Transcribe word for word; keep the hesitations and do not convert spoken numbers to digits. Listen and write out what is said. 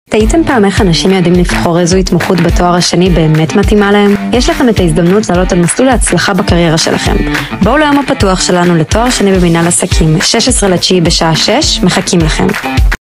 תהיתם פעם איך אנשים יודעים לבחור איזו התמחות בתואר השני באמת מתאימה להם? יש לכם את ההזדמנות לעלות על מסלול להצלחה בקריירה שלכם. בואו ליום הפתוח שלנו לתואר שני במנהל עסקים, שש עשרה לתשיעי בשעה שש, מחכים לכם.